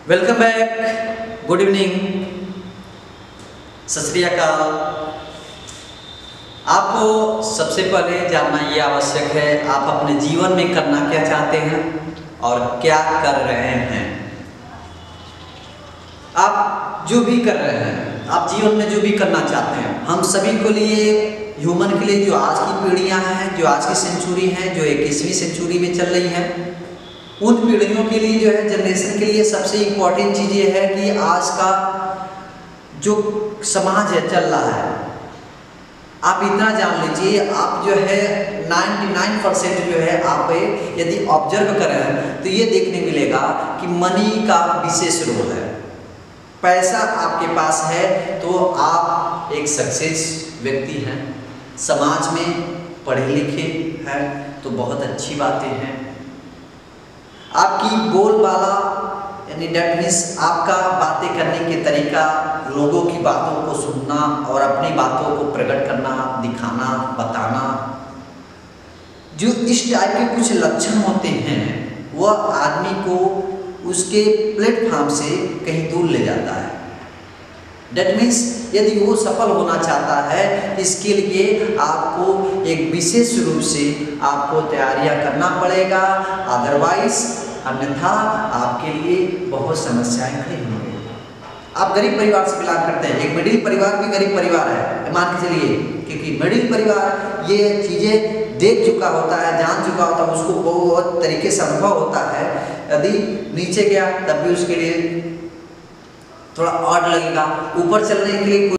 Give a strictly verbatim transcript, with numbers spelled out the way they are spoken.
Welcome back, good evening, सत श्री अकाल। आपको सबसे पहले जानना ये आवश्यक है आप अपने जीवन में करना क्या चाहते हैं और क्या कर रहे हैं। आप जो भी कर रहे हैं, आप जीवन में जो भी करना चाहते हैं, हम सभी को लिए, ह्यूमन के लिए, जो आज की पीढ़ियां हैं, जो आज की सेंचुरी हैं, जो इक्कीसवीं सेंचुरी में चल रही हैं, उन पीढ़ियों के लिए जो है, जनरेशन के लिए सबसे इम्पोर्टेंट चीज़ ये है कि आज का जो समाज है चल रहा है, आप इतना जान लीजिए, आप जो है निन्यानवे परसेंट जो है आप यदि ऑब्जर्व करें तो ये देखने मिलेगा कि मनी का विशेष रोल है। पैसा आपके पास है तो आप एक सक्सेस व्यक्ति हैं, समाज में पढ़े लिखे हैं तो बहुत अच्छी बातें हैं। आपकी बोलबाला यानी डेट मीन्स आपका बातें करने के तरीका, लोगों की बातों को सुनना और अपनी बातों को प्रकट करना, दिखाना, बताना, जो इस टाइप के कुछ लक्षण होते हैं वह आदमी को उसके प्लेटफॉर्म से कहीं दूर ले जाता है। डेट मीन्स यदि वो सफल होना चाहता है, इसके लिए आपको एक विशेष रूप से आपको तैयारियां करना पड़ेगा, अदरवाइज अन्यथा आपके लिए बहुत समस्याएं खड़ी होंगी। आप गरीब परिवार से बिलोंग करते हैं, एक मिडिल परिवार भी गरीब परिवार है, मान के चलिए, क्योंकि मिडिल परिवार ये चीज़ें देख चुका होता है, जान चुका होता है, उसको बहुत तरीके से अनुभव होता है। यदि नीचे गया तब भी उसके लिए थोड़ा ऑड लगेगा, ऊपर चलने के लिए